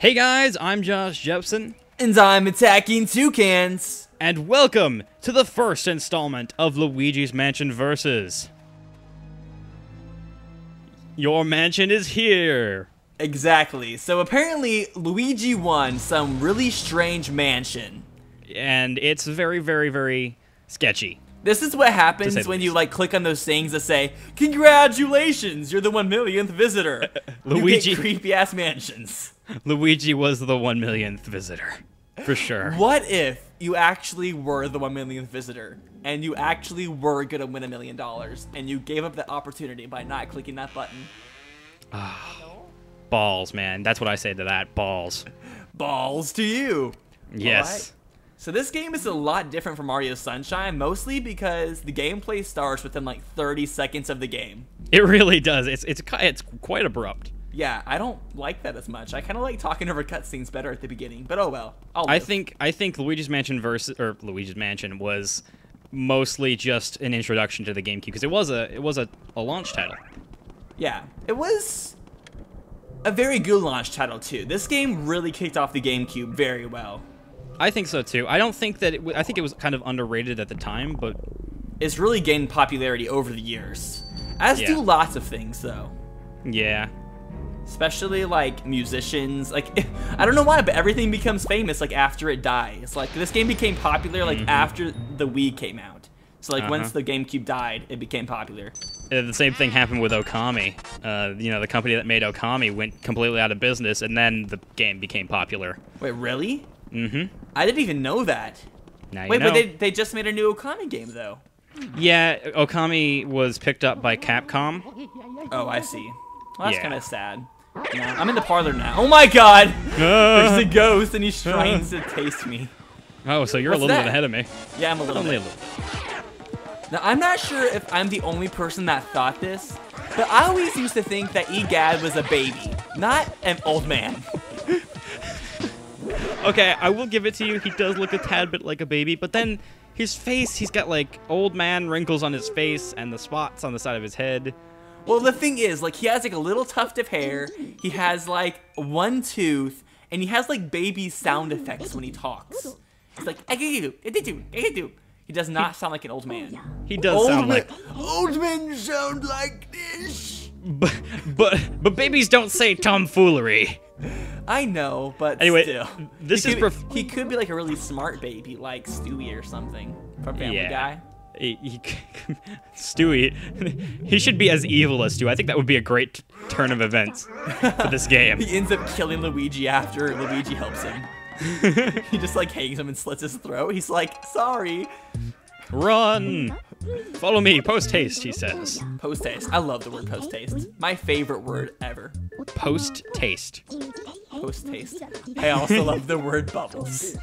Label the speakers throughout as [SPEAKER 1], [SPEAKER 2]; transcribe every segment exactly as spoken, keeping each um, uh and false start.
[SPEAKER 1] Hey guys, I'm JoshJepson.
[SPEAKER 2] And I'm AttackingTucans.
[SPEAKER 1] And welcome to the first installment of Luigi's Mansion Versus. Your mansion is here.
[SPEAKER 2] Exactly. So apparently Luigi won some really strange mansion.
[SPEAKER 1] And it's very, very, very sketchy.
[SPEAKER 2] This is what happens when you like click on those things that say, "Congratulations, you're the one millionth visitor."
[SPEAKER 1] Luigi,
[SPEAKER 2] you get creepy ass mansions.
[SPEAKER 1] Luigi was the one millionth visitor, for sure.
[SPEAKER 2] What if you actually were the one millionth visitor and you actually were gonna win a million dollars and you gave up that opportunity by not clicking that button?
[SPEAKER 1] Balls, man. That's what I say to that. Balls.
[SPEAKER 2] Balls to you.
[SPEAKER 1] Yes.
[SPEAKER 2] So this game is a lot different from Mario Sunshine, mostly because the gameplay starts within like thirty seconds of the game.
[SPEAKER 1] It really does. It's it's it's quite abrupt.
[SPEAKER 2] Yeah, I don't like that as much. I kind of like talking over cutscenes better at the beginning, but oh well. I'll
[SPEAKER 1] I think I think Luigi's Mansion versus or Luigi's Mansion was mostly just an introduction to the GameCube because it was a it was a, a launch title.
[SPEAKER 2] Yeah, it was a very good launch title too. This game really kicked off the GameCube very well.
[SPEAKER 1] I think so too. I don't think that it w I think it was kind of underrated at the time, but
[SPEAKER 2] it's really gained popularity over the years. As
[SPEAKER 1] yeah.
[SPEAKER 2] do lots of things though.
[SPEAKER 1] Yeah.
[SPEAKER 2] Especially like musicians, like I don't know why, but everything becomes famous like after it dies. Like this game became popular like mm-hmm. after the Wii came out. So like uh-huh. once the GameCube died, it became popular. Uh,
[SPEAKER 1] the same thing happened with Okami. Uh, you know, the company that made Okami went completely out of business, and then the game became popular.
[SPEAKER 2] Wait, really?
[SPEAKER 1] Mm-hmm.
[SPEAKER 2] I didn't even know that.
[SPEAKER 1] Now you
[SPEAKER 2] Wait,
[SPEAKER 1] know.
[SPEAKER 2] but they they just made a new Okami game though.
[SPEAKER 1] Yeah, Okami was picked up by Capcom.
[SPEAKER 2] Oh, I see. Well, that's
[SPEAKER 1] yeah.
[SPEAKER 2] kind of sad. You know, I'm in the parlor now. Oh my god! Uh, There's a ghost and he's trying uh, to taste me.
[SPEAKER 1] Oh, so you're
[SPEAKER 2] What's
[SPEAKER 1] a little
[SPEAKER 2] that?
[SPEAKER 1] bit ahead of me.
[SPEAKER 2] Yeah, I'm a little
[SPEAKER 1] Only
[SPEAKER 2] bit.
[SPEAKER 1] a little.
[SPEAKER 2] Now, I'm not sure if I'm the only person that thought this, but I always used to think that Egad was a baby, not an old man.
[SPEAKER 1] Okay, I will give it to you. He does look a tad bit like a baby, but then his face, he's got like old man wrinkles on his face and the spots on the side of his head.
[SPEAKER 2] Well, the thing is, like, he has like a little tuft of hair, he has like one tooth, and he has like baby sound effects when he talks. It's like, he does not sound like an old man.
[SPEAKER 1] He does
[SPEAKER 2] old
[SPEAKER 1] sound
[SPEAKER 2] man,
[SPEAKER 1] like...
[SPEAKER 2] Old men sound like this.
[SPEAKER 1] But, but, but babies don't say tomfoolery.
[SPEAKER 2] I know, but
[SPEAKER 1] anyway,
[SPEAKER 2] still.
[SPEAKER 1] This
[SPEAKER 2] he
[SPEAKER 1] is
[SPEAKER 2] could,
[SPEAKER 1] prof
[SPEAKER 2] he could be like a really smart baby, like Stewie or something from Family
[SPEAKER 1] yeah.
[SPEAKER 2] Guy.
[SPEAKER 1] He, he, Stewie, he should be as evil as Stewie. I think that would be a great turn of events for this game.
[SPEAKER 2] He ends up killing Luigi after Luigi helps him. He just like hangs him and slits his throat. He's like, sorry.
[SPEAKER 1] Run! Follow me, post-haste, he says.
[SPEAKER 2] Post-haste. I love the word post-haste. My favorite word ever.
[SPEAKER 1] Post-taste.
[SPEAKER 2] Post-taste. I also love the word bubbles.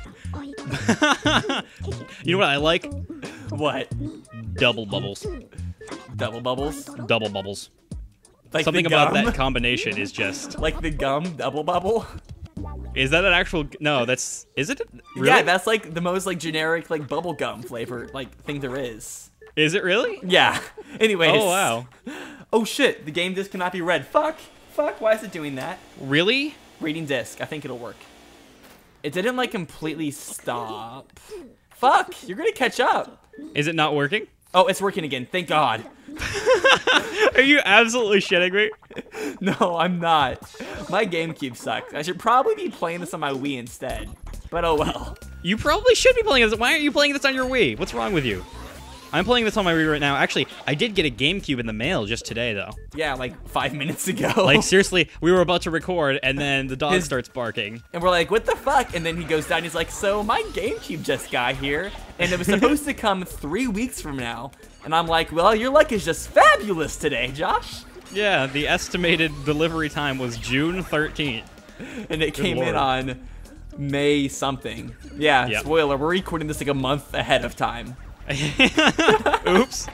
[SPEAKER 1] You know what I like?
[SPEAKER 2] What?
[SPEAKER 1] Double bubbles.
[SPEAKER 2] Double bubbles?
[SPEAKER 1] Double bubbles.
[SPEAKER 2] Like
[SPEAKER 1] Something
[SPEAKER 2] the gum?
[SPEAKER 1] about that combination is just...
[SPEAKER 2] Like the gum double bubble?
[SPEAKER 1] Is that an actual... No, that's... Is it? Really?
[SPEAKER 2] Yeah, that's like the most like generic like bubble gum flavor like thing there is.
[SPEAKER 1] Is it really?
[SPEAKER 2] Yeah. Anyways.
[SPEAKER 1] Oh, wow.
[SPEAKER 2] Oh, shit. The game disc cannot be read. Fuck. Fuck. Why is it doing that?
[SPEAKER 1] Really?
[SPEAKER 2] Reading disc. I think it'll work. It didn't like completely stop. Fuck. You're going to catch up.
[SPEAKER 1] Is it not working?
[SPEAKER 2] Oh, it's working again. Thank God.
[SPEAKER 1] Are you absolutely shitting me?
[SPEAKER 2] No, I'm not. My GameCube sucks. I should probably be playing this on my Wii instead. But oh well.
[SPEAKER 1] You probably should be playing this. Why aren't you playing this on your Wii? What's wrong with you? I'm playing this on my Wii right now. Actually, I did get a GameCube in the mail just today, though.
[SPEAKER 2] Yeah, like five minutes ago.
[SPEAKER 1] Like, seriously, we were about to record, and then the dog His, starts barking.
[SPEAKER 2] And we're like, what the fuck? And then he goes down, and he's like, so my GameCube just got here, and it was supposed to come three weeks from now. And I'm like, well, your luck is just fabulous today, Josh.
[SPEAKER 1] Yeah, the estimated delivery time was June thirteenth.
[SPEAKER 2] And it
[SPEAKER 1] Good
[SPEAKER 2] came
[SPEAKER 1] Lord. in
[SPEAKER 2] on May something. Yeah, yep. Spoiler, we're recording this like a month ahead of time.
[SPEAKER 1] Oops.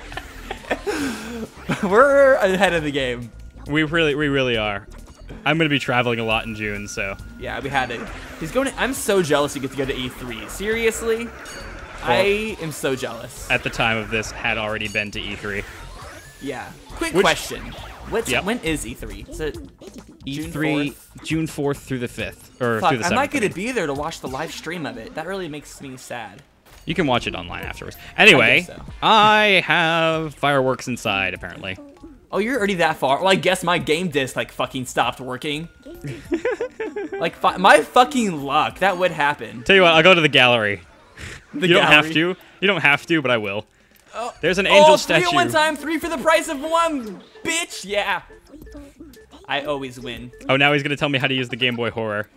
[SPEAKER 2] We're ahead of the game.
[SPEAKER 1] We really, we really are. I'm gonna be traveling a lot in June, so.
[SPEAKER 2] Yeah, we had it. He's going. To, I'm so jealous you get to go to E three. Seriously, well, I am so jealous.
[SPEAKER 1] At the time of this, had already been to E three.
[SPEAKER 2] Yeah. Quick
[SPEAKER 1] Which,
[SPEAKER 2] question. What's,
[SPEAKER 1] yep.
[SPEAKER 2] When is E three? Is it
[SPEAKER 1] E three, June fourth through the fifth. Or
[SPEAKER 2] Fuck,
[SPEAKER 1] through the
[SPEAKER 2] I'm
[SPEAKER 1] seventh.
[SPEAKER 2] not going to be there to watch the live stream of it. That really makes me sad.
[SPEAKER 1] You can watch it online afterwards. Anyway, I,
[SPEAKER 2] so.
[SPEAKER 1] I have fireworks inside, apparently.
[SPEAKER 2] Oh, you're already that far? Well, I guess my game disc, like, fucking stopped working. Like, fi my fucking luck. That would happen.
[SPEAKER 1] Tell you what, I'll go to the gallery.
[SPEAKER 2] The
[SPEAKER 1] you
[SPEAKER 2] gallery.
[SPEAKER 1] don't have to. You don't have to, but I will.
[SPEAKER 2] Oh,
[SPEAKER 1] There's an angel
[SPEAKER 2] oh,
[SPEAKER 1] statue.
[SPEAKER 2] three at one time, three for the price of one, bitch. Yeah. I always win.
[SPEAKER 1] Oh, now he's going to tell me how to use the Game Boy Horror.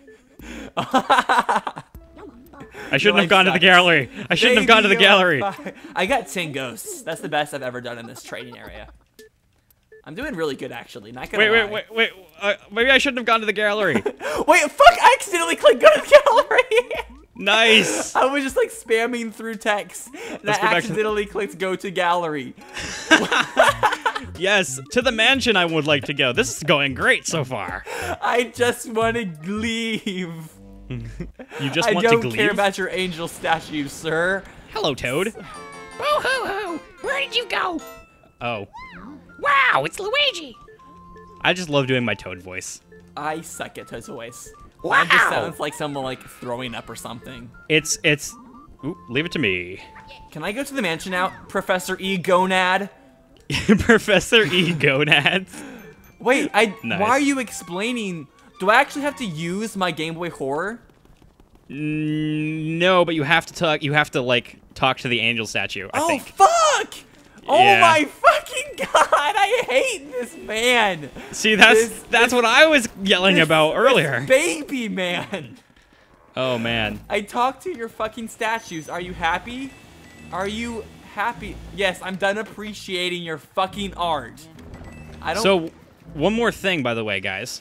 [SPEAKER 1] I shouldn't have gone sucks. to the gallery. I shouldn't Baby, have gone to the gallery.
[SPEAKER 2] I got ten ghosts. That's the best I've ever done in this training area. I'm doing really good, actually. Not gonna
[SPEAKER 1] wait,
[SPEAKER 2] lie.
[SPEAKER 1] wait, wait, wait. Uh, maybe I shouldn't have gone to the gallery.
[SPEAKER 2] Wait, fuck! I accidentally clicked go to the gallery.
[SPEAKER 1] Nice.
[SPEAKER 2] I was just like spamming through text, and Let's I accidentally to... clicked go to gallery.
[SPEAKER 1] Yes, to the mansion I would like to go. This is going great so far.
[SPEAKER 2] I just want to leave.
[SPEAKER 1] You just
[SPEAKER 2] I
[SPEAKER 1] want to leave?
[SPEAKER 2] I don't care about your angel statue, sir.
[SPEAKER 1] Hello, Toad.
[SPEAKER 3] Oh, ho, ho. Where did you go?
[SPEAKER 1] Oh.
[SPEAKER 3] Wow, it's Luigi.
[SPEAKER 1] I just love doing my Toad voice.
[SPEAKER 2] I suck at Toad's voice.
[SPEAKER 3] Wow.
[SPEAKER 2] Mine just sounds like someone like throwing up or something.
[SPEAKER 1] It's, it's, ooh, leave it to me.
[SPEAKER 2] Can I go to the mansion now, Professor E. Gonad?
[SPEAKER 1] Professor E. Gonads?
[SPEAKER 2] Wait, I,
[SPEAKER 1] nice.
[SPEAKER 2] Why are you explaining? Do I actually have to use my Game Boy Horror?
[SPEAKER 1] Mm, no, but you have to talk, you have to like talk to the angel statue, I
[SPEAKER 2] oh,
[SPEAKER 1] think.
[SPEAKER 2] fuck! Oh
[SPEAKER 1] yeah.
[SPEAKER 2] my fucking god, I hate this man.
[SPEAKER 1] See, that's
[SPEAKER 2] this,
[SPEAKER 1] that's
[SPEAKER 2] this,
[SPEAKER 1] what I was yelling
[SPEAKER 2] this,
[SPEAKER 1] about earlier.
[SPEAKER 2] This baby man.
[SPEAKER 1] Oh man.
[SPEAKER 2] I talked to your fucking statues. Are you happy? Are you happy? Yes, I'm done appreciating your fucking art. I don't
[SPEAKER 1] So, one more thing, by the way, guys.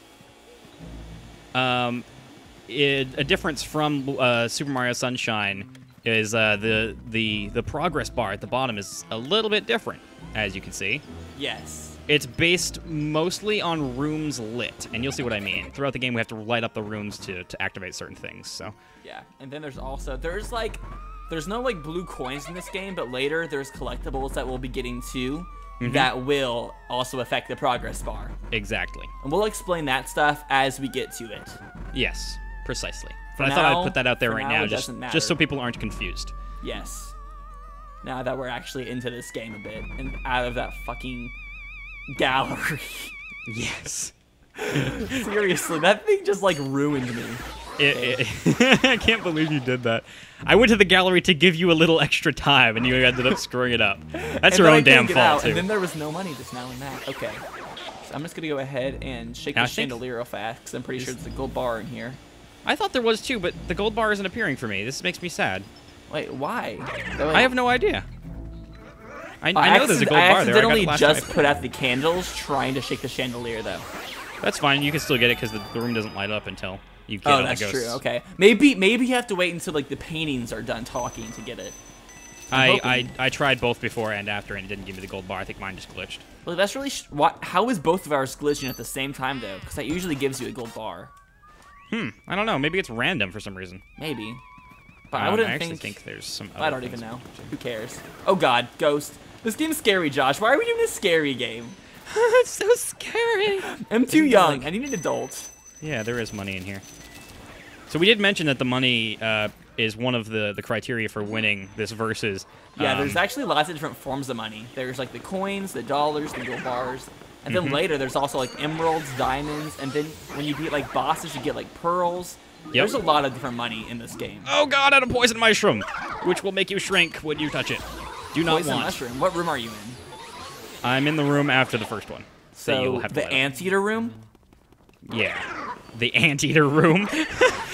[SPEAKER 1] Um, it, a difference from uh, Super Mario Sunshine is uh, the the the progress bar at the bottom is a little bit different, as you can see.
[SPEAKER 2] Yes.
[SPEAKER 1] It's based mostly on rooms lit, and you'll see what I mean. Throughout the game, we have to light up the rooms to to activate certain things. So.
[SPEAKER 2] Yeah, and then there's also there's like there's no like blue coins in this game, but later there's collectibles that we'll be getting to mm-hmm. that will also affect the progress bar.
[SPEAKER 1] Exactly.
[SPEAKER 2] And we'll explain that stuff as we get to it.
[SPEAKER 1] Yes, precisely.
[SPEAKER 2] For
[SPEAKER 1] But
[SPEAKER 2] now,
[SPEAKER 1] I thought I'd put that out there right
[SPEAKER 2] now,
[SPEAKER 1] now, just just so people aren't confused.
[SPEAKER 2] Yes. Now that we're actually into this game a bit and out of that fucking gallery.
[SPEAKER 1] Yes.
[SPEAKER 2] Seriously, that thing just like ruined me.
[SPEAKER 1] It, it, I can't believe you did that. I went to the gallery to give you a little extra time, and you ended up screwing it up. That's your own damn fault,
[SPEAKER 2] out,
[SPEAKER 1] too.
[SPEAKER 2] And then there was no money just now in that. Okay. So I'm just going to go ahead and shake
[SPEAKER 1] now
[SPEAKER 2] the chandelier real fast, because I'm pretty sure there's a gold bar in here.
[SPEAKER 1] I thought there was, too, but the gold bar isn't appearing for me. This makes me sad.
[SPEAKER 2] Wait, why?
[SPEAKER 1] I have no idea. I,
[SPEAKER 2] uh,
[SPEAKER 1] I know there's a gold
[SPEAKER 2] I
[SPEAKER 1] bar there. I
[SPEAKER 2] accidentally
[SPEAKER 1] got
[SPEAKER 2] just
[SPEAKER 1] drive.
[SPEAKER 2] put out the candles trying to shake the chandelier, though.
[SPEAKER 1] That's fine. You can still get it, because the, the room doesn't light up until you get
[SPEAKER 2] oh,
[SPEAKER 1] all
[SPEAKER 2] that's
[SPEAKER 1] the ghosts.
[SPEAKER 2] true. Okay. Maybe maybe you have to wait until like the paintings are done talking to get it.
[SPEAKER 1] I, I I tried both before and after, and it didn't give me the gold bar. I think mine just glitched.
[SPEAKER 2] Well, that's really... Sh what, how is both of ours glitching at the same time, though? Because that usually gives you a gold bar.
[SPEAKER 1] Hmm. I don't know. Maybe it's random for some reason.
[SPEAKER 2] Maybe. But
[SPEAKER 1] um,
[SPEAKER 2] I wouldn't
[SPEAKER 1] I actually
[SPEAKER 2] think...
[SPEAKER 1] think there's some
[SPEAKER 2] I
[SPEAKER 1] other
[SPEAKER 2] don't even
[SPEAKER 1] things.
[SPEAKER 2] know. Who cares? Oh, God. Ghost. This game's scary, Josh. Why are we doing this scary game?
[SPEAKER 1] It's so scary.
[SPEAKER 2] I'm too young. I need an adult.
[SPEAKER 1] Yeah, there is money in here. So we did mention that the money uh, is one of the, the criteria for winning this versus.
[SPEAKER 2] Yeah,
[SPEAKER 1] um,
[SPEAKER 2] there's actually lots of different forms of money. There's like the coins, the dollars, the gold bars. And then
[SPEAKER 1] mm-hmm.
[SPEAKER 2] later there's also like emeralds, diamonds, and then when you beat like bosses, you get like pearls.
[SPEAKER 1] Yep.
[SPEAKER 2] There's a lot of different money in this game.
[SPEAKER 1] Oh god, and a poison mushroom, which will make you shrink when you touch it. Do not
[SPEAKER 2] Poison
[SPEAKER 1] want.
[SPEAKER 2] mushroom. What room are you in?
[SPEAKER 1] I'm in the room after the first one.
[SPEAKER 2] So
[SPEAKER 1] that you'll have to
[SPEAKER 2] the
[SPEAKER 1] light up.
[SPEAKER 2] anteater room?
[SPEAKER 1] Yeah. The anteater room. Is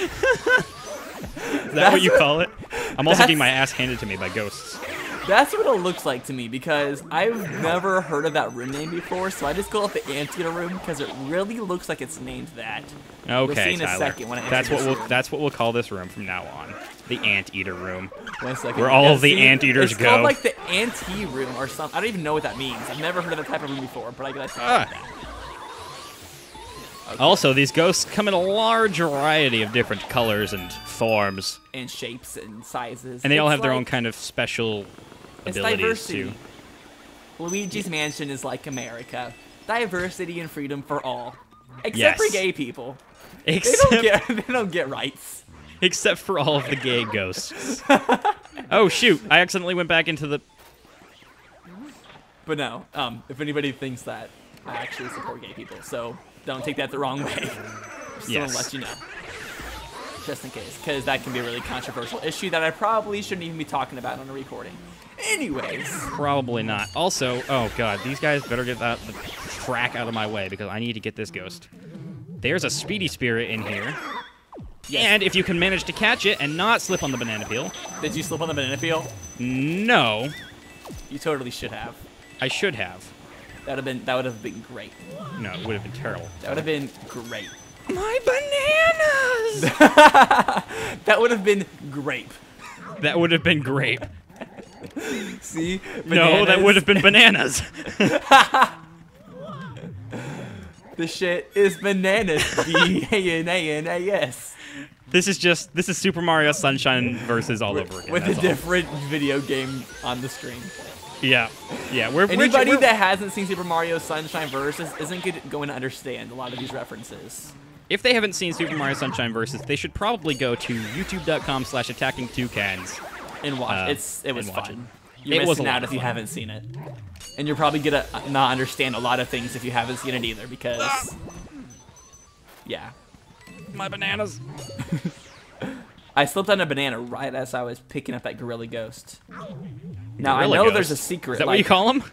[SPEAKER 1] that
[SPEAKER 2] That's
[SPEAKER 1] what you
[SPEAKER 2] what-
[SPEAKER 1] call it? I'm also
[SPEAKER 2] that's-
[SPEAKER 1] getting my ass handed to me by ghosts.
[SPEAKER 2] That's what it looks like to me because I've never heard of that room name before, so I just call it the anteater room because it really looks like it's named that.
[SPEAKER 1] Okay,
[SPEAKER 2] We'll see in a
[SPEAKER 1] Tyler.
[SPEAKER 2] second when I
[SPEAKER 1] that's
[SPEAKER 2] enter
[SPEAKER 1] what
[SPEAKER 2] this
[SPEAKER 1] we'll
[SPEAKER 2] room.
[SPEAKER 1] that's what we'll call this room from now on. The anteater room.
[SPEAKER 2] One second.
[SPEAKER 1] Where all
[SPEAKER 2] Yeah,
[SPEAKER 1] of the
[SPEAKER 2] see,
[SPEAKER 1] anteaters
[SPEAKER 2] it's
[SPEAKER 1] go.
[SPEAKER 2] It's called like the ante room or something. I don't even know what that means. I've never heard of that type of room before, but I guess it's
[SPEAKER 1] Ah.
[SPEAKER 2] like that. Okay.
[SPEAKER 1] Also, these ghosts come in a large variety of different colors and forms.
[SPEAKER 2] And shapes and sizes.
[SPEAKER 1] And they all
[SPEAKER 2] It's
[SPEAKER 1] have their
[SPEAKER 2] like-
[SPEAKER 1] own kind of special
[SPEAKER 2] It's
[SPEAKER 1] abilities
[SPEAKER 2] diversity.
[SPEAKER 1] too.
[SPEAKER 2] Luigi's Mansion is like America. Diversity and freedom for all. Except
[SPEAKER 1] Yes.
[SPEAKER 2] for gay people.
[SPEAKER 1] Except,
[SPEAKER 2] They don't get, they don't get rights.
[SPEAKER 1] except for all of the gay ghosts. Oh, shoot. I accidentally went back into the...
[SPEAKER 2] But no, um, if anybody thinks that, I actually support gay people. So don't take that the wrong way. Just
[SPEAKER 1] Yes.
[SPEAKER 2] want to let you know. Just in case. Because that can be a really controversial issue that I probably shouldn't even be talking about on a recording. Anyways.
[SPEAKER 1] Probably not. Also, oh god, these guys better get that the track out of my way because I need to get this ghost. There's a speedy spirit in here.
[SPEAKER 2] Yes.
[SPEAKER 1] And if you can manage to catch it and not slip on the banana peel.
[SPEAKER 2] Did you slip on the banana peel?
[SPEAKER 1] No,
[SPEAKER 2] You totally should have.
[SPEAKER 1] I should have.
[SPEAKER 2] That would have been that would have been great.
[SPEAKER 1] No, it would have been terrible.
[SPEAKER 2] That would have been great.
[SPEAKER 1] My bananas!
[SPEAKER 2] That would have been grape.
[SPEAKER 1] That would have been grape.
[SPEAKER 2] See?
[SPEAKER 1] No, that would have been bananas.
[SPEAKER 2] The shit is bananas. B A N A N A S.
[SPEAKER 1] This is just, this is Super Mario Sunshine versus all over again.
[SPEAKER 2] With a
[SPEAKER 1] that's all.
[SPEAKER 2] different video game on the screen.
[SPEAKER 1] Yeah, yeah. We're,
[SPEAKER 2] Anybody
[SPEAKER 1] we're, we're,
[SPEAKER 2] that hasn't seen Super Mario Sunshine Versus isn't good, going to understand a lot of these references.
[SPEAKER 1] If they haven't seen Super Mario Sunshine Versus, they should probably go to youtube.com slash attacking-tucans.
[SPEAKER 2] And watch.
[SPEAKER 1] Uh,
[SPEAKER 2] it's It was
[SPEAKER 1] and watch
[SPEAKER 2] fun.
[SPEAKER 1] it.
[SPEAKER 2] You're
[SPEAKER 1] It was a
[SPEAKER 2] missing
[SPEAKER 1] lot
[SPEAKER 2] out
[SPEAKER 1] of
[SPEAKER 2] if you
[SPEAKER 1] fun.
[SPEAKER 2] haven't seen it. And you're probably going to not understand a lot of things if you haven't seen it either because... Yeah.
[SPEAKER 1] My bananas.
[SPEAKER 2] I slipped on a banana right as I was picking up that gorilla ghost. Now,
[SPEAKER 1] Gorilla
[SPEAKER 2] I know
[SPEAKER 1] ghost?
[SPEAKER 2] there's a secret.
[SPEAKER 1] Is that
[SPEAKER 2] like,
[SPEAKER 1] what you call them?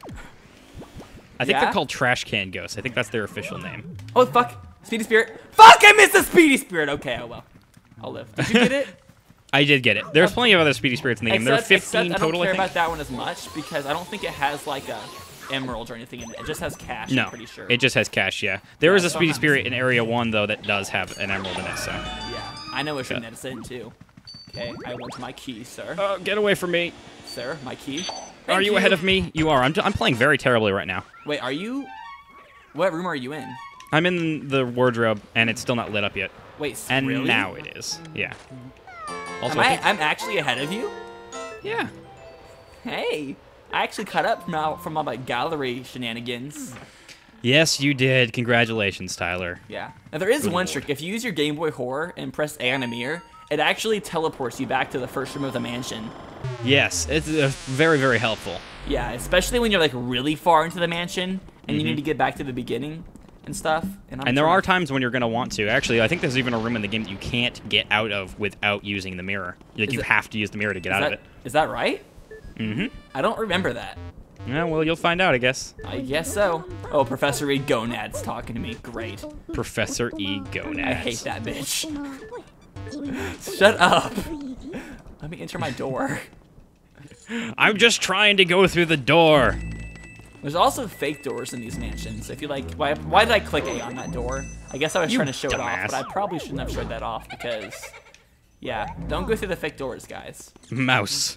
[SPEAKER 1] I think
[SPEAKER 2] Yeah?
[SPEAKER 1] they're called trash can ghosts. I think that's their official name.
[SPEAKER 2] Oh, fuck. Speedy Spirit. Fuck, I missed the Speedy Spirit. Okay, oh well. I'll live. Did you get it?
[SPEAKER 1] I did get it. There's plenty of other Speedy Spirits in the game. There are
[SPEAKER 2] Except,
[SPEAKER 1] fifteen
[SPEAKER 2] except I don't
[SPEAKER 1] total, I
[SPEAKER 2] care
[SPEAKER 1] think.
[SPEAKER 2] about that one as much because I don't think it has like a emerald or anything in it. It just has cash,
[SPEAKER 1] No,
[SPEAKER 2] I'm pretty sure.
[SPEAKER 1] it just has cash, yeah. There
[SPEAKER 2] Yeah,
[SPEAKER 1] is a
[SPEAKER 2] so
[SPEAKER 1] Speedy
[SPEAKER 2] I'm-
[SPEAKER 1] Spirit in Area one, though, that does have an emerald in it, so.
[SPEAKER 2] Yeah, I know which one
[SPEAKER 1] Yeah.
[SPEAKER 2] that's in too. Okay, I want my key, sir.
[SPEAKER 1] Oh, get away from me.
[SPEAKER 2] Sir, my key.
[SPEAKER 1] Are
[SPEAKER 2] Thank
[SPEAKER 1] you, ahead of me? You are. I'm, I'm playing very terribly right now.
[SPEAKER 2] Wait, are you... What room are you in?
[SPEAKER 1] I'm in the wardrobe, and it's still not lit up yet.
[SPEAKER 2] Wait, s-
[SPEAKER 1] And
[SPEAKER 2] really?
[SPEAKER 1] now it is. Yeah. Also,
[SPEAKER 2] Am
[SPEAKER 1] I
[SPEAKER 2] I,
[SPEAKER 1] think-
[SPEAKER 2] I'm actually ahead of you?
[SPEAKER 1] yeah.
[SPEAKER 2] Hey, I actually caught up from all, from all my gallery shenanigans.
[SPEAKER 1] Yes, you did. Congratulations, Tyler.
[SPEAKER 2] Yeah. Now, there is
[SPEAKER 1] Good
[SPEAKER 2] one
[SPEAKER 1] lord.
[SPEAKER 2] trick. If you use your Game Boy Horror and press A on a mirror, it actually teleports you back to the first room of the mansion.
[SPEAKER 1] Yes, it's uh, very, very helpful.
[SPEAKER 2] Yeah, especially when you're like really far into the mansion and you
[SPEAKER 1] Mhm.
[SPEAKER 2] need to get back to the beginning and stuff. And, I'm
[SPEAKER 1] And there
[SPEAKER 2] trying-
[SPEAKER 1] are times when you're going to want to. Actually, I think there's even a room in the game that you can't get out of without using the mirror. Like,
[SPEAKER 2] Is
[SPEAKER 1] you
[SPEAKER 2] it-
[SPEAKER 1] have to use the mirror to get
[SPEAKER 2] is
[SPEAKER 1] out
[SPEAKER 2] that,
[SPEAKER 1] of it.
[SPEAKER 2] Is that right?
[SPEAKER 1] Mm-hmm.
[SPEAKER 2] I don't remember that.
[SPEAKER 1] Yeah, well, you'll find out, I guess.
[SPEAKER 2] I guess so. Oh, Professor E. Gonad's talking to me. Great.
[SPEAKER 1] Professor E. Gonads.
[SPEAKER 2] I hate that bitch. Shut up. Let me enter my door.
[SPEAKER 1] I'm just trying to go through the door.
[SPEAKER 2] There's also fake doors in these mansions. If you like, why, why did I click A on that door? I guess I was
[SPEAKER 1] You
[SPEAKER 2] trying to show it
[SPEAKER 1] dumbass.
[SPEAKER 2] off, but I probably shouldn't have showed that off because, yeah, don't go through the fake doors, guys.
[SPEAKER 1] Mouse.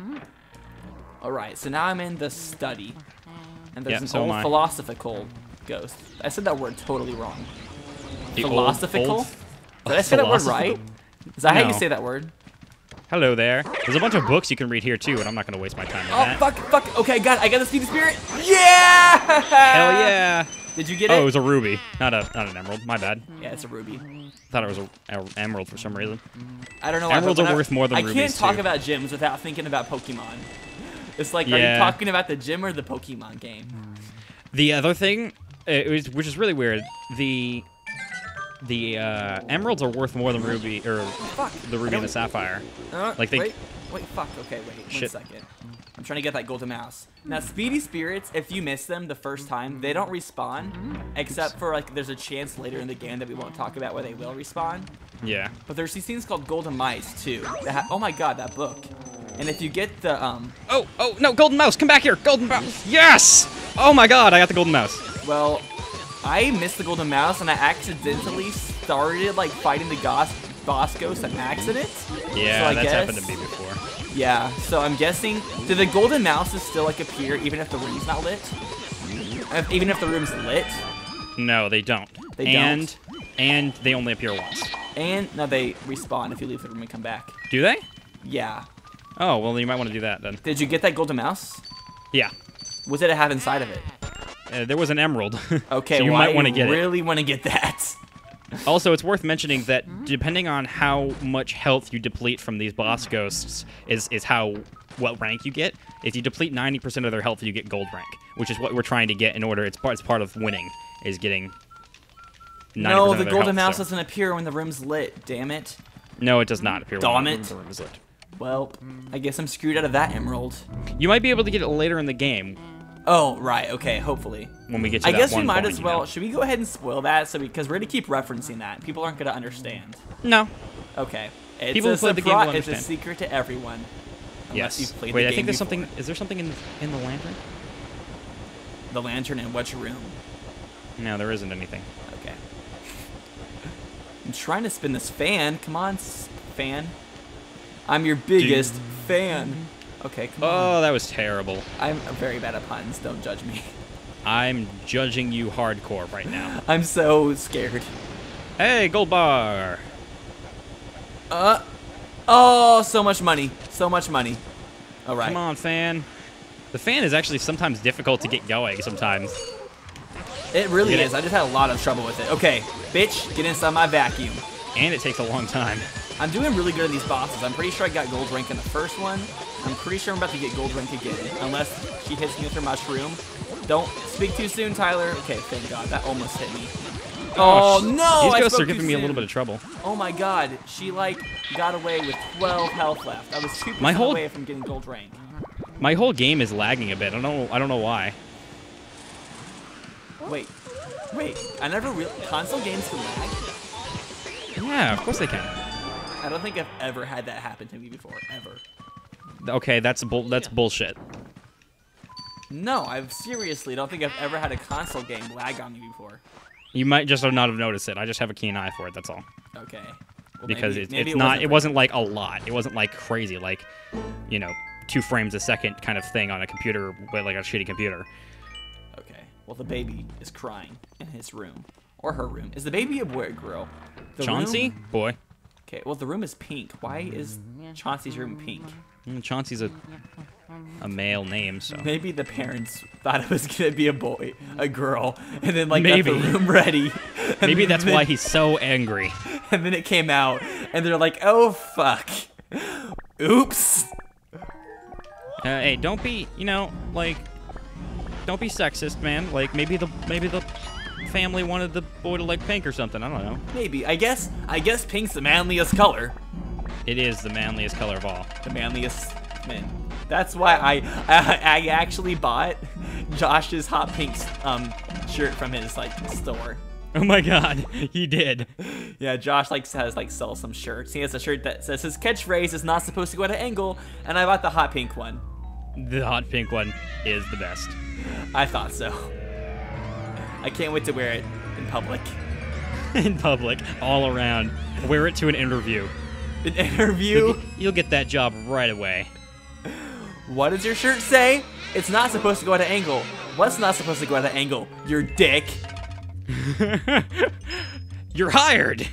[SPEAKER 2] All right, so now I'm in the study, and there's
[SPEAKER 1] Yeah,
[SPEAKER 2] an
[SPEAKER 1] so am
[SPEAKER 2] old
[SPEAKER 1] I.
[SPEAKER 2] philosophical ghost. I said that word totally wrong.
[SPEAKER 1] The old-
[SPEAKER 2] Philosophical?
[SPEAKER 1] old-
[SPEAKER 2] Did I say that word
[SPEAKER 1] philosophical?
[SPEAKER 2] right? Is that how you
[SPEAKER 1] No.
[SPEAKER 2] say that word?
[SPEAKER 1] Hello there. There's a bunch of books you can read here, too, and I'm not going to waste my time on
[SPEAKER 2] Oh,
[SPEAKER 1] that.
[SPEAKER 2] fuck, fuck. Okay, I got it. I got the Speedy Spirit. Yeah!
[SPEAKER 1] Hell yeah.
[SPEAKER 2] Did you get
[SPEAKER 1] Oh,
[SPEAKER 2] it?
[SPEAKER 1] it was a ruby, not a not an emerald. My bad.
[SPEAKER 2] Yeah, it's a ruby.
[SPEAKER 1] Thought it was an emerald for some reason.
[SPEAKER 2] I don't know why.
[SPEAKER 1] Emeralds
[SPEAKER 2] but
[SPEAKER 1] are
[SPEAKER 2] when I-
[SPEAKER 1] worth more than
[SPEAKER 2] I can't
[SPEAKER 1] rubies,
[SPEAKER 2] talk
[SPEAKER 1] too.
[SPEAKER 2] about gyms without thinking about Pokemon. It's like, are
[SPEAKER 1] Yeah.
[SPEAKER 2] you talking about the gym or the Pokemon game?
[SPEAKER 1] The other thing, uh, it was, which is really weird, the the uh, emeralds are worth more than ruby or
[SPEAKER 2] Fuck.
[SPEAKER 1] the ruby and the sapphire.
[SPEAKER 2] Uh,
[SPEAKER 1] Like they-
[SPEAKER 2] wait, wait, fuck. Okay, wait, one
[SPEAKER 1] Shit.
[SPEAKER 2] second. I'm trying to get that golden mouse. Now, Speedy Spirits, if you miss them the first time, they don't respawn, except for like there's a chance later in the game that we won't talk about where they will respawn.
[SPEAKER 1] Yeah.
[SPEAKER 2] But there's these things called golden mice too. That ha- oh my god, that book. And if you get the um,
[SPEAKER 1] Oh, oh no, golden mouse, come back here, golden mouse. Yes! Oh my God, I got the golden mouse.
[SPEAKER 2] well, I missed the golden mouse and I accidentally started like fighting the boss boss ghost on accident.
[SPEAKER 1] Yeah,
[SPEAKER 2] So I
[SPEAKER 1] that's
[SPEAKER 2] guess-
[SPEAKER 1] happened to me before.
[SPEAKER 2] Yeah, so I'm guessing, do the golden mouses still like appear even if the room's not lit? If- Even if the room's lit?
[SPEAKER 1] No, they don't.
[SPEAKER 2] They
[SPEAKER 1] and,
[SPEAKER 2] don't?
[SPEAKER 1] And they only appear once.
[SPEAKER 2] And, no, they respawn if you leave the room and come back.
[SPEAKER 1] Do they?
[SPEAKER 2] Yeah.
[SPEAKER 1] Oh, well, you might want to do that then.
[SPEAKER 2] Did you get that golden mouse?
[SPEAKER 1] Yeah.
[SPEAKER 2] What did it have inside of it?
[SPEAKER 1] Uh, there was an emerald.
[SPEAKER 2] Okay,
[SPEAKER 1] so you
[SPEAKER 2] well,
[SPEAKER 1] might
[SPEAKER 2] I
[SPEAKER 1] want to get
[SPEAKER 2] really
[SPEAKER 1] it.
[SPEAKER 2] want to get that.
[SPEAKER 1] Also, it's worth mentioning that depending on how much health you deplete from these boss ghosts is is how what rank you get. If you deplete ninety percent of their health, you get gold rank, which is what we're trying to get in order. It's part, it's part of winning, is getting ninety percent
[SPEAKER 2] No,
[SPEAKER 1] of
[SPEAKER 2] the
[SPEAKER 1] their
[SPEAKER 2] golden
[SPEAKER 1] health,
[SPEAKER 2] mouse
[SPEAKER 1] so.
[SPEAKER 2] doesn't appear when the room's lit. Damn it.
[SPEAKER 1] No, it does not appear
[SPEAKER 2] Damn
[SPEAKER 1] when
[SPEAKER 2] it.
[SPEAKER 1] the room is lit.
[SPEAKER 2] Well, I guess I'm screwed out of that emerald.
[SPEAKER 1] You might be able to get it later in the game
[SPEAKER 2] Oh, right. Okay, hopefully.
[SPEAKER 1] when we get to
[SPEAKER 2] I
[SPEAKER 1] that
[SPEAKER 2] guess we
[SPEAKER 1] one
[SPEAKER 2] might
[SPEAKER 1] point,
[SPEAKER 2] as
[SPEAKER 1] you
[SPEAKER 2] well.
[SPEAKER 1] know.
[SPEAKER 2] Should we go ahead and spoil that? So because we're gonna keep referencing that. People aren't gonna understand.
[SPEAKER 1] No.
[SPEAKER 2] Okay. It's
[SPEAKER 1] People
[SPEAKER 2] a
[SPEAKER 1] who played the game will
[SPEAKER 2] surpri- It's a
[SPEAKER 1] understand.
[SPEAKER 2] secret to everyone. Unless
[SPEAKER 1] Yes.
[SPEAKER 2] you've played
[SPEAKER 1] Wait,
[SPEAKER 2] the
[SPEAKER 1] I
[SPEAKER 2] game
[SPEAKER 1] think there's
[SPEAKER 2] before.
[SPEAKER 1] something. Is there something in in the lantern?
[SPEAKER 2] The lantern in which room?
[SPEAKER 1] No, there isn't anything.
[SPEAKER 2] Okay. I'm trying to spin this fan. Come on, s- fan. I'm your biggest fan. Okay, come on.
[SPEAKER 1] Oh, that was terrible.
[SPEAKER 2] I'm very bad at puns. Don't judge me.
[SPEAKER 1] I'm judging you hardcore right now.
[SPEAKER 2] I'm so scared.
[SPEAKER 1] Hey, gold bar.
[SPEAKER 2] Uh. Oh, so much money. So much money. All right.
[SPEAKER 1] Come on, fan. The fan is actually sometimes difficult to get going. Sometimes.
[SPEAKER 2] It really
[SPEAKER 1] Get it?
[SPEAKER 2] is. I just had a lot of trouble with it. Okay, bitch, get inside my vacuum.
[SPEAKER 1] And it takes a long time.
[SPEAKER 2] I'm doing really good in these bosses. I'm pretty sure I got gold rank in the first one. I'm pretty sure I'm about to get gold rank again, unless she hits me with her mushroom. Don't speak too soon, Tyler. Okay, thank God. That almost hit me. Oh,
[SPEAKER 1] sh-
[SPEAKER 2] no!
[SPEAKER 1] These
[SPEAKER 2] I
[SPEAKER 1] ghosts
[SPEAKER 2] spoke
[SPEAKER 1] are giving
[SPEAKER 2] too
[SPEAKER 1] me a little
[SPEAKER 2] soon.
[SPEAKER 1] bit of trouble.
[SPEAKER 2] Oh my God, she like got away with twelve health left. I was two
[SPEAKER 1] My
[SPEAKER 2] percent
[SPEAKER 1] whole-
[SPEAKER 2] away from getting gold rank.
[SPEAKER 1] My whole game is lagging a bit. I don't know. I don't know why.
[SPEAKER 2] Wait, wait. I never really console games can lag.
[SPEAKER 1] Yeah, of course they can.
[SPEAKER 2] I don't think I've ever had that happen to me before, ever.
[SPEAKER 1] Okay, that's bull. That's bullshit.
[SPEAKER 2] No, I seriously don't think I've ever had a console game lag on me before.
[SPEAKER 1] You might just not have noticed it. I just have a keen eye for it. That's all.
[SPEAKER 2] Okay. Well,
[SPEAKER 1] Because
[SPEAKER 2] maybe-
[SPEAKER 1] it's,
[SPEAKER 2] maybe
[SPEAKER 1] it's
[SPEAKER 2] it
[SPEAKER 1] not.
[SPEAKER 2] wasn't
[SPEAKER 1] It
[SPEAKER 2] for-
[SPEAKER 1] wasn't like a lot. It wasn't like crazy, like, you know, two frames a second kind of thing on a computer with like a shitty computer.
[SPEAKER 2] Okay. Well, the baby is crying in his room. Or her room. Is the baby a boy or girl? The
[SPEAKER 1] Chauncey,
[SPEAKER 2] room-
[SPEAKER 1] boy.
[SPEAKER 2] Okay, well, the room is pink. Why is Chauncey's room pink?
[SPEAKER 1] Mm, Chauncey's a a male name, so
[SPEAKER 2] Maybe the parents thought it was gonna be a boy, a girl, and then like
[SPEAKER 1] Maybe.
[SPEAKER 2] got the room ready. And
[SPEAKER 1] maybe that's
[SPEAKER 2] then-
[SPEAKER 1] why he's so angry.
[SPEAKER 2] And then it came out, and they're like, "Oh fuck, oops."
[SPEAKER 1] Uh, hey, don't be, you know, like, don't be sexist, man. Like, maybe the maybe the family wanted the boy to like pink or something. I don't know.
[SPEAKER 2] Maybe. I guess. I guess pink's the manliest color.
[SPEAKER 1] It is the manliest color of all.
[SPEAKER 2] The manliest men. That's why I I, I actually bought Josh's hot pink um shirt from his like store.
[SPEAKER 1] Oh my God, he did.
[SPEAKER 2] Yeah, Josh likes has like sell some shirts. He has a shirt that says his catchphrase is not supposed to go at an angle, and I bought the hot pink one.
[SPEAKER 1] The hot pink one is the best.
[SPEAKER 2] I thought so. I can't wait to wear it in public.
[SPEAKER 1] In public, all around. Wear it to an interview.
[SPEAKER 2] An interview.
[SPEAKER 1] You'll get, you'll get that job right away.
[SPEAKER 2] What does your shirt say? It's not supposed to go at an angle. What's not supposed to go at an angle? Your dick.
[SPEAKER 1] You're hired.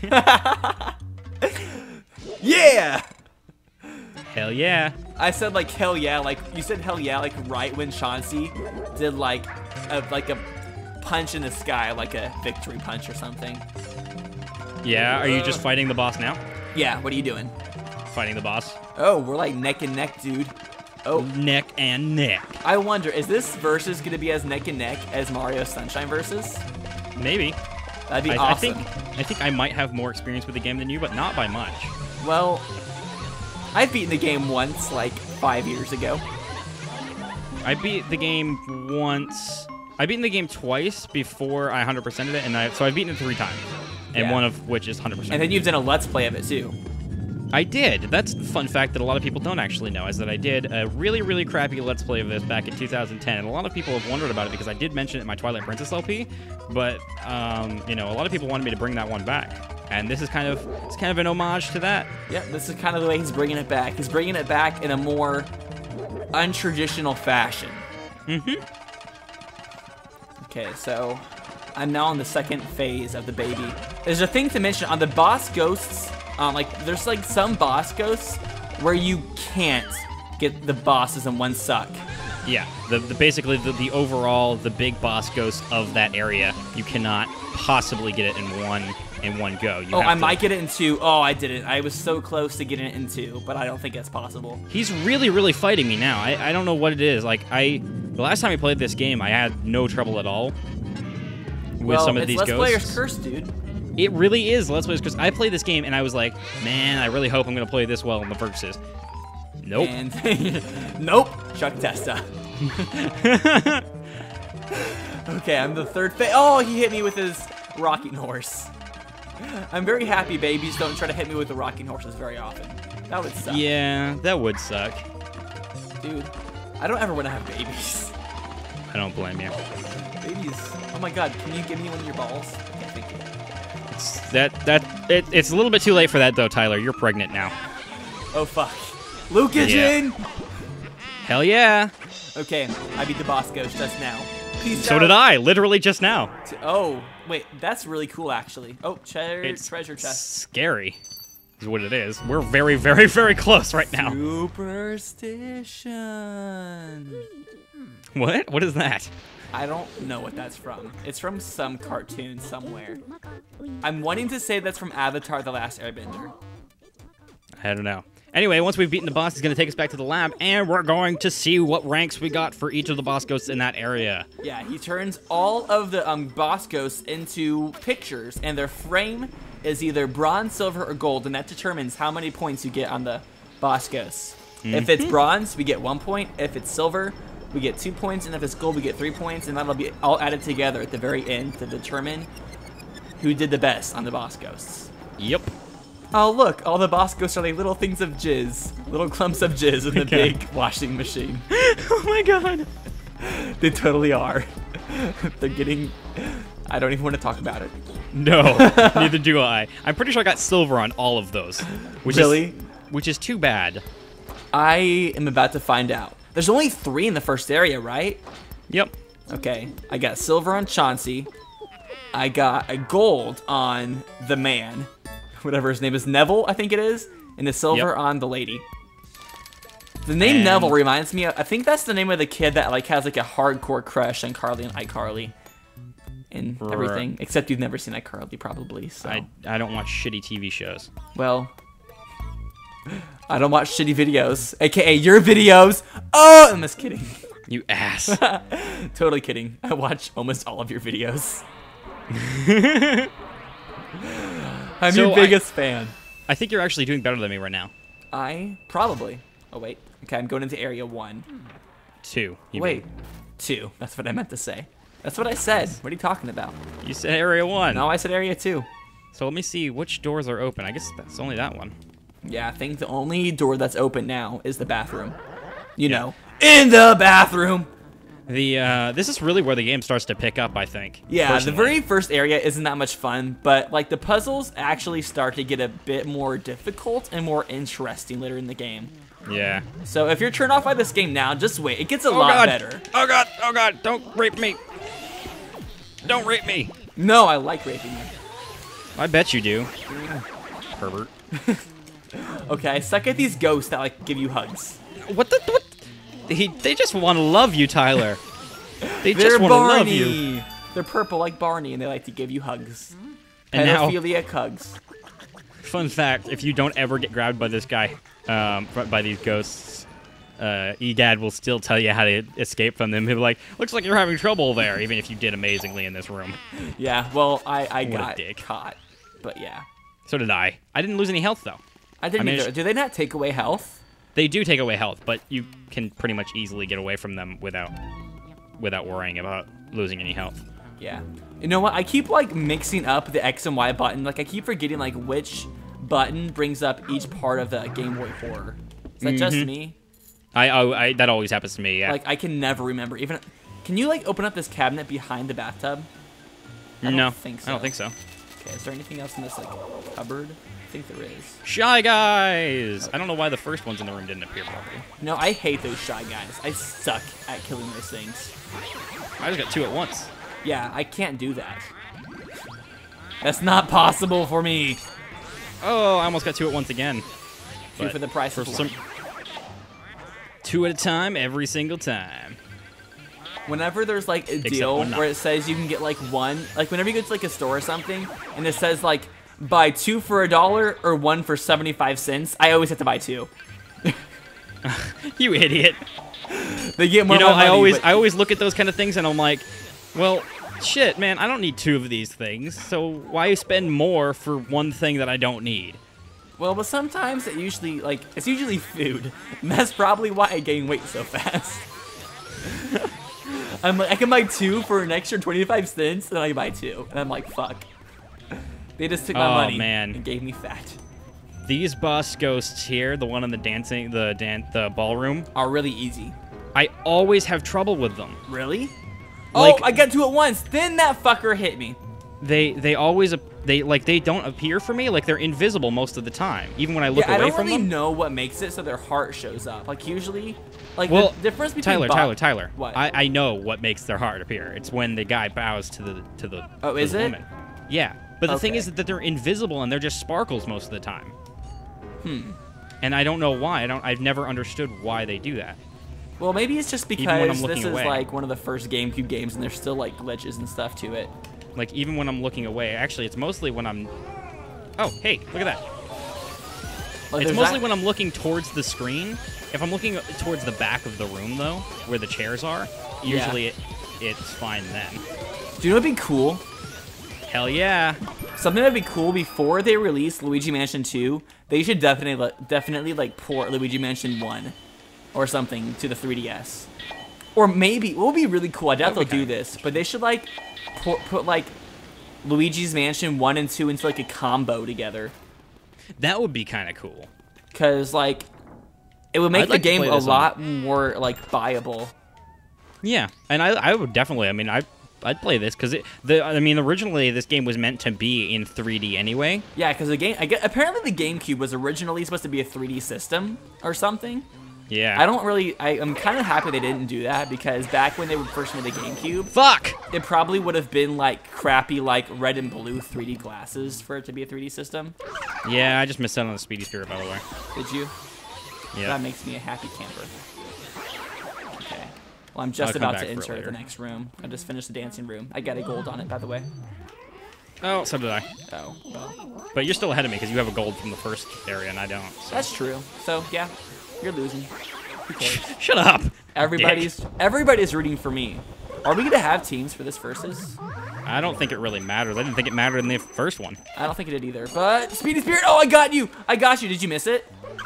[SPEAKER 2] Yeah.
[SPEAKER 1] Hell yeah.
[SPEAKER 2] I said like hell yeah, like you said hell yeah, like right when Chauncey did like a like a punch in the sky, like a victory punch or something.
[SPEAKER 1] Yeah, are you just fighting the boss now?
[SPEAKER 2] Yeah, what are you doing?
[SPEAKER 1] Fighting the boss?
[SPEAKER 2] Oh, we're like neck and neck, dude. Oh,
[SPEAKER 1] Neck and neck.
[SPEAKER 2] I wonder, is this versus gonna be as neck and neck as Mario Sunshine versus?
[SPEAKER 1] Maybe.
[SPEAKER 2] That'd be
[SPEAKER 1] I,
[SPEAKER 2] awesome.
[SPEAKER 1] I think I think I might have more experience with the game than you, but not by much.
[SPEAKER 2] Well, I've beaten the game once, like five years ago.
[SPEAKER 1] I beat the game once. I beaten the game twice before I one hundred percented it, and I so I've beaten it three times, and
[SPEAKER 2] Yeah.
[SPEAKER 1] one of which is one hundred percent.
[SPEAKER 2] And then you've done a let's play of it too.
[SPEAKER 1] I did. That's a fun fact that a lot of people don't actually know, is that I did a really, really crappy Let's Play of this back in two thousand ten. And a lot of people have wondered about it because I did mention it in my Twilight Princess L P, but, um, you know, a lot of people wanted me to bring that one back. And this is kind of, it's kind of an homage to that.
[SPEAKER 2] Yeah, this is kind of the way he's bringing it back. He's bringing it back in a more untraditional fashion.
[SPEAKER 1] Mm-hmm.
[SPEAKER 2] Okay, so I'm now on the second phase of the baby. There's a thing to mention on the boss ghosts. Um, like there's like some boss ghosts where you can't get the bosses in one suck.
[SPEAKER 1] Yeah, the, the basically the, the overall the big boss ghost of that area. You cannot possibly get it in one in one go. You
[SPEAKER 2] oh,
[SPEAKER 1] have
[SPEAKER 2] I
[SPEAKER 1] to,
[SPEAKER 2] might get it in two. Oh, I didn't. I was so close to getting it in two, but I don't think it's possible.
[SPEAKER 1] He's really, really fighting me now. I, I don't know what it is. Like I, the last time I played this game, I had no trouble at all with
[SPEAKER 2] well,
[SPEAKER 1] some of
[SPEAKER 2] it's
[SPEAKER 1] these
[SPEAKER 2] Let's
[SPEAKER 1] ghosts.
[SPEAKER 2] Player's curse, dude.
[SPEAKER 1] It really is Let's Player's curse. I played this game and I was like, man, I really hope I'm gonna play this well in the verses. Nope.
[SPEAKER 2] And nope. Chuck Testa. Okay, I'm the third fa- Oh, he hit me with his rocking horse. I'm very happy babies don't try to hit me with the rocking horses very often. That would suck.
[SPEAKER 1] Yeah, that would suck.
[SPEAKER 2] Dude, I don't ever want to have babies.
[SPEAKER 1] I don't blame you.
[SPEAKER 2] Babies. Oh my god, can you give me one of your balls? I can't think of it.
[SPEAKER 1] It's, that, that, it, it's a little bit too late for that though, Tyler. You're pregnant now.
[SPEAKER 2] Oh fuck. Luke is
[SPEAKER 1] Yeah.
[SPEAKER 2] in!
[SPEAKER 1] Hell yeah.
[SPEAKER 2] Okay, I beat the boss ghost just now. Peace
[SPEAKER 1] So
[SPEAKER 2] out.
[SPEAKER 1] did I, literally just now.
[SPEAKER 2] T- Oh, wait, that's really cool actually. Oh, tre
[SPEAKER 1] It's
[SPEAKER 2] treasure chest.
[SPEAKER 1] scary is what it is. We're very, very, very close right now.
[SPEAKER 2] Superstition.
[SPEAKER 1] What? What is that?
[SPEAKER 2] I don't know what that's from. It's from some cartoon somewhere. I'm wanting to say that's from Avatar: The Last Airbender.
[SPEAKER 1] I don't know. Anyway, once we've beaten the boss, it's going to take us back to the lab, and we're going to see what ranks we got for each of the boss ghosts in that area.
[SPEAKER 2] Yeah, he turns all of the um, boss ghosts into pictures, and their frame is either bronze, silver, or gold, and that determines how many points you get on the boss ghosts. Mm-hmm. If it's bronze, we get one point. If it's silver, we get two points, and if it's gold, we get three points, and that'll be all added together at the very end to determine who did the best on the boss ghosts.
[SPEAKER 1] Yep.
[SPEAKER 2] Oh, look, all the boss ghosts are like little things of jizz. Little clumps of jizz in the
[SPEAKER 1] Okay.
[SPEAKER 2] big washing machine.
[SPEAKER 1] Oh my god.
[SPEAKER 2] They totally are. They're getting... I don't even want to talk about it.
[SPEAKER 1] No, neither do I. I'm pretty sure I got silver on all of those. Which
[SPEAKER 2] Really?
[SPEAKER 1] Is, which is too bad.
[SPEAKER 2] I am about to find out. There's only three in the first area, right?
[SPEAKER 1] Yep.
[SPEAKER 2] Okay, I got silver on Chauncey. I got a gold on the man. Whatever his name is, Neville, I think it is. And a silver
[SPEAKER 1] Yep.
[SPEAKER 2] on the lady. The name
[SPEAKER 1] And-
[SPEAKER 2] Neville reminds me of, I think that's the name of the kid that like has like a hardcore crush on Carly and iCarly. And
[SPEAKER 1] Right.
[SPEAKER 2] everything. Except you've never seen iCarly, probably. So.
[SPEAKER 1] I, I don't watch shitty T V shows.
[SPEAKER 2] Well, I don't watch shitty videos, aka your videos. Oh, I'm just kidding.
[SPEAKER 1] You ass.
[SPEAKER 2] Totally kidding. I watch almost all of your videos. I'm
[SPEAKER 1] So
[SPEAKER 2] your
[SPEAKER 1] I-
[SPEAKER 2] biggest fan.
[SPEAKER 1] I think you're actually doing better than me right now.
[SPEAKER 2] I probably. Oh wait. Okay, I'm going into area one.
[SPEAKER 1] Two. you
[SPEAKER 2] Wait,
[SPEAKER 1] mean.
[SPEAKER 2] two. That's what I meant to say. That's what I said. What are you talking about?
[SPEAKER 1] You said area one.
[SPEAKER 2] No, I said area two.
[SPEAKER 1] So let me see which doors are open. I guess that's only that one.
[SPEAKER 2] Yeah, I think the only door that's open now is the bathroom. You
[SPEAKER 1] Yeah.
[SPEAKER 2] know, in the bathroom.
[SPEAKER 1] The uh, this is really where the game starts to pick up, I think.
[SPEAKER 2] Yeah,
[SPEAKER 1] personally.
[SPEAKER 2] the very first area isn't that much fun, but like the puzzles actually start to get a bit more difficult and more interesting later in the game.
[SPEAKER 1] Yeah.
[SPEAKER 2] So if you're turned off by this game now, just wait. It gets a
[SPEAKER 1] Oh
[SPEAKER 2] lot
[SPEAKER 1] god.
[SPEAKER 2] better.
[SPEAKER 1] Oh god. Oh god. Don't rape me. Don't rape me.
[SPEAKER 2] No, I like raping you.
[SPEAKER 1] I bet you do. Pervert.
[SPEAKER 2] Okay, I suck at these ghosts that like give you hugs.
[SPEAKER 1] What the? What? He, they just want to love you, Tyler. They
[SPEAKER 2] They're
[SPEAKER 1] just want to love you.
[SPEAKER 2] Barney. They're purple like Barney, and they like to give you hugs.
[SPEAKER 1] And now,
[SPEAKER 2] Pedophiliac hugs.
[SPEAKER 1] fun fact: if you don't ever get grabbed by this guy, um, by these ghosts, uh, Egad will still tell you how to escape from them. He'll be like, "Looks like you're having trouble there," even if you did amazingly in this room.
[SPEAKER 2] Yeah, well, I, I
[SPEAKER 1] What a
[SPEAKER 2] got
[SPEAKER 1] dick.
[SPEAKER 2] caught. But yeah.
[SPEAKER 1] So did I. I didn't lose any health though.
[SPEAKER 2] I didn't
[SPEAKER 1] I managed-
[SPEAKER 2] either. Do they not take away health?
[SPEAKER 1] They do take away health, but you can pretty much easily get away from them without without worrying about losing any health.
[SPEAKER 2] Yeah. You know what? I keep like mixing up the X and Y button. Like I keep forgetting like which button brings up each part of the Game Boy Horror. Is that just
[SPEAKER 1] Mhm.
[SPEAKER 2] me?
[SPEAKER 1] I, I, I that always happens to me. Yeah.
[SPEAKER 2] Like I can never remember. Even can you like open up this cabinet behind the bathtub? I don't
[SPEAKER 1] no,
[SPEAKER 2] think so.
[SPEAKER 1] I don't think so.
[SPEAKER 2] Okay. Is there anything else in this like cupboard? I think there is.
[SPEAKER 1] Shy Guys! I don't know why the first ones in the room didn't appear properly.
[SPEAKER 2] No, I hate those shy guys. I suck at killing those things.
[SPEAKER 1] I just got two at once.
[SPEAKER 2] Yeah, I can't do that. That's not possible for me.
[SPEAKER 1] Oh, I almost got two at once again.
[SPEAKER 2] Two
[SPEAKER 1] But
[SPEAKER 2] for the price
[SPEAKER 1] for
[SPEAKER 2] of
[SPEAKER 1] some
[SPEAKER 2] one.
[SPEAKER 1] Two at a time, every single time.
[SPEAKER 2] Whenever there's like a deal where it says you can get like one, like whenever you go to like a store or something, and it says like buy two for a dollar or one for seventy-five cents, I always have to buy two.
[SPEAKER 1] You idiot.
[SPEAKER 2] They get more.
[SPEAKER 1] You know,
[SPEAKER 2] money,
[SPEAKER 1] I always
[SPEAKER 2] but...
[SPEAKER 1] I always look at those kind of things and I'm like, well, shit, man, I don't need two of these things, so why spend more for one thing that I don't need?
[SPEAKER 2] Well, but sometimes it usually, like, it's usually food. And that's probably why I gain weight so fast. I'm like, I can buy two for an extra twenty-five cents, and I buy two. And I'm like, fuck. They just took my
[SPEAKER 1] Oh,
[SPEAKER 2] money
[SPEAKER 1] man.
[SPEAKER 2] and gave me fat.
[SPEAKER 1] These boss ghosts here, the one in the dancing, the dan the ballroom,
[SPEAKER 2] Are really easy.
[SPEAKER 1] I always have trouble with them.
[SPEAKER 2] Really?
[SPEAKER 1] Like-
[SPEAKER 2] oh, I got to it once. Then that fucker hit me.
[SPEAKER 1] They they always they like they don't appear for me, like they're invisible most of the time, even when I look
[SPEAKER 2] Yeah, I
[SPEAKER 1] away
[SPEAKER 2] don't
[SPEAKER 1] from
[SPEAKER 2] really
[SPEAKER 1] them.
[SPEAKER 2] know what makes it so their heart shows up. Like usually, like
[SPEAKER 1] Well,
[SPEAKER 2] the difference between
[SPEAKER 1] Tyler,
[SPEAKER 2] Bob-
[SPEAKER 1] Tyler, Tyler.
[SPEAKER 2] What?
[SPEAKER 1] I, I know what makes their heart appear. It's when the guy bows to the to the.
[SPEAKER 2] Oh,
[SPEAKER 1] to
[SPEAKER 2] is
[SPEAKER 1] the
[SPEAKER 2] it?
[SPEAKER 1] Woman. Yeah, but the thing
[SPEAKER 2] Okay.
[SPEAKER 1] is that they're invisible and they're just sparkles most of the time.
[SPEAKER 2] Hmm.
[SPEAKER 1] And I don't know why. I don't. I've never understood why they do that.
[SPEAKER 2] Well, maybe it's just
[SPEAKER 1] Even when I'm
[SPEAKER 2] because this
[SPEAKER 1] looking
[SPEAKER 2] is
[SPEAKER 1] away.
[SPEAKER 2] like one of the first GameCube games, and there's still like glitches and stuff to it.
[SPEAKER 1] Like even when I'm looking away. Actually, it's mostly when I'm. Oh, hey, look at that.
[SPEAKER 2] Like,
[SPEAKER 1] It's
[SPEAKER 2] there's
[SPEAKER 1] mostly
[SPEAKER 2] that-
[SPEAKER 1] when I'm looking towards the screen. If I'm looking towards the back of the room, though, where the chairs are, usually it, it's fine then.
[SPEAKER 2] Do you know what'd be cool?
[SPEAKER 1] Hell yeah.
[SPEAKER 2] Something that'd be cool before they release Luigi Mansion two, they should definitely li- definitely like port Luigi Mansion one or something to the three D S. Or maybe what would be really cool, I doubt they'll
[SPEAKER 1] That'd be
[SPEAKER 2] do
[SPEAKER 1] kinda
[SPEAKER 2] this, but they should like put, put like Luigi's Mansion one and two into like a combo together.
[SPEAKER 1] That would be kind of cool.
[SPEAKER 2] Cause like it would make
[SPEAKER 1] I'd
[SPEAKER 2] the
[SPEAKER 1] like to
[SPEAKER 2] game
[SPEAKER 1] play
[SPEAKER 2] a
[SPEAKER 1] this on-
[SPEAKER 2] lot more like buyable.
[SPEAKER 1] Yeah, and I, I would definitely. I mean, I, I'd play this because it. The I mean, originally this game was meant to be in three D anyway.
[SPEAKER 2] Yeah, because the game, I get, apparently the GameCube was originally supposed to be a three D system or something.
[SPEAKER 1] Yeah.
[SPEAKER 2] I don't really, I, I'm kind of happy they didn't do that because back when they were first made the GameCube,
[SPEAKER 1] Fuck.
[SPEAKER 2] it probably would have been like crappy, like red and blue three D glasses for it to be a three D system.
[SPEAKER 1] Yeah, I just missed out on the Speedy Spirit, by the way.
[SPEAKER 2] Did you?
[SPEAKER 1] Yeah.
[SPEAKER 2] That makes me a happy camper. Okay. Well, I'm just
[SPEAKER 1] I'll come
[SPEAKER 2] about
[SPEAKER 1] back
[SPEAKER 2] to
[SPEAKER 1] for it
[SPEAKER 2] enter
[SPEAKER 1] later.
[SPEAKER 2] the next room. I just finished the dancing room. I got a gold on it, by the way.
[SPEAKER 1] Oh, so did I.
[SPEAKER 2] Oh, well.
[SPEAKER 1] But you're still ahead of me because you have a gold from the first area and I don't. So.
[SPEAKER 2] That's true. So, yeah, you're losing. Who cares?
[SPEAKER 1] Shut up.
[SPEAKER 2] Everybody's
[SPEAKER 1] Dick.
[SPEAKER 2] everybody's rooting for me. Are we gonna have teams for this versus?
[SPEAKER 1] I don't think it really matters. I didn't think it mattered in the first one.
[SPEAKER 2] I don't think it did either. But Speedy Spirit, oh, I got you! I got you. Did you miss it?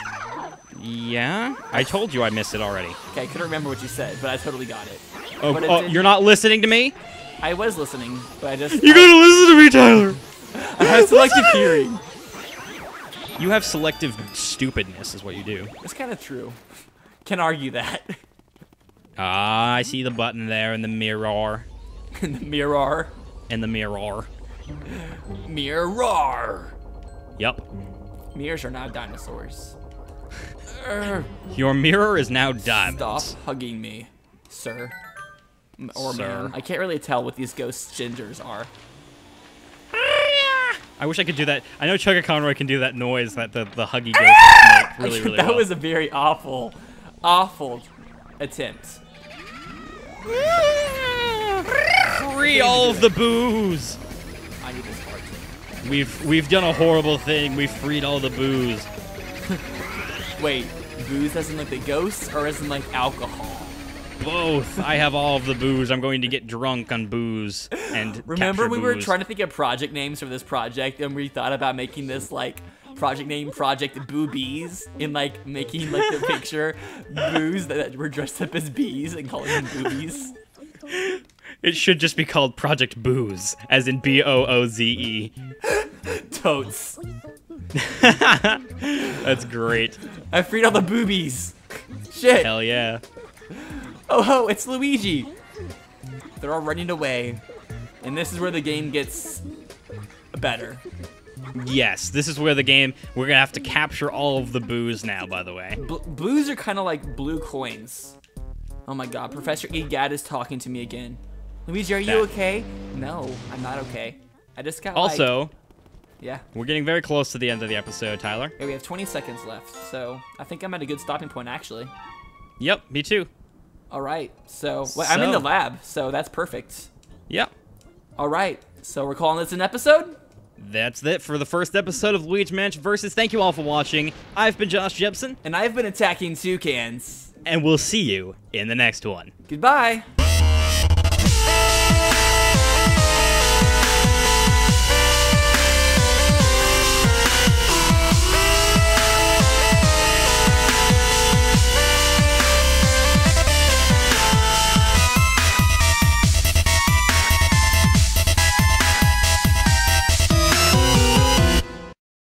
[SPEAKER 1] Yeah, I told you I missed it already.
[SPEAKER 2] Okay, I couldn't remember what you said, but I totally got it.
[SPEAKER 1] Oh,
[SPEAKER 2] But it
[SPEAKER 1] oh
[SPEAKER 2] did-
[SPEAKER 1] you're not listening to me?
[SPEAKER 2] I was listening, but I just
[SPEAKER 1] You
[SPEAKER 2] I,
[SPEAKER 1] gotta listen to me, Tyler.
[SPEAKER 2] I have selective hearing.
[SPEAKER 1] You have selective stupidness, is what you do.
[SPEAKER 2] It's kind of true. Can argue that.
[SPEAKER 1] Ah, I see the button there in the mirror.
[SPEAKER 2] In the mirror.
[SPEAKER 1] In the mirror.
[SPEAKER 2] Mirror.
[SPEAKER 1] Yep.
[SPEAKER 2] Mirrors are not dinosaurs. Urgh.
[SPEAKER 1] Your mirror is now diamonds.
[SPEAKER 2] Stop hugging me, sir. M- Or
[SPEAKER 1] Sir.
[SPEAKER 2] man. I can't really tell what these ghost gingers are.
[SPEAKER 1] I wish I could do that. I know Chugga Conroy can do that noise that the, the huggy ghost make really, really
[SPEAKER 2] that
[SPEAKER 1] well.
[SPEAKER 2] was a very awful, awful attempt.
[SPEAKER 1] Free all of the booze.
[SPEAKER 2] I need this part too.
[SPEAKER 1] We've we've done a horrible thing. We've freed all the booze.
[SPEAKER 2] Wait, booze as in like the ghosts or as in like alcohol?
[SPEAKER 1] Both. I have all of the booze. I'm going to get drunk on booze and
[SPEAKER 2] Remember
[SPEAKER 1] capture
[SPEAKER 2] we were
[SPEAKER 1] booze.
[SPEAKER 2] trying to think of project names for this project and we thought about making this like project name Project Boobies and like making like the picture booze that, that were dressed up as bees and calling them boobies.
[SPEAKER 1] It should just be called Project Booze, as in B O O Z E.
[SPEAKER 2] Totes.
[SPEAKER 1] That's great.
[SPEAKER 2] I freed all the boobies. Shit.
[SPEAKER 1] Hell yeah.
[SPEAKER 2] Oh ho, it's Luigi. They're all running away. And this is where the game gets better.
[SPEAKER 1] Yes, this is where the game, we're going to have to capture all of the booze now, by the way.
[SPEAKER 2] B blues are kind of like blue coins. Oh my god, Professor Egad is talking to me again. Luigi, are you
[SPEAKER 1] That-
[SPEAKER 2] okay? No, I'm not okay. I just got
[SPEAKER 1] Also,
[SPEAKER 2] like, yeah.
[SPEAKER 1] we're getting very close to the end of the episode, Tyler.
[SPEAKER 2] Okay, we have twenty seconds left, so I think I'm at a good stopping point, actually.
[SPEAKER 1] Yep, me too.
[SPEAKER 2] All right. So, well, I'm in the
[SPEAKER 1] So-
[SPEAKER 2] lab, so that's perfect.
[SPEAKER 1] Yep.
[SPEAKER 2] All right. So we're calling this an episode?
[SPEAKER 1] That's it for the first episode of Luigi Mansion Versus. Thank you all for watching. I've been JoshJepson,
[SPEAKER 2] And I've been attacking toucans.
[SPEAKER 1] and we'll see you in the next one.
[SPEAKER 2] Goodbye.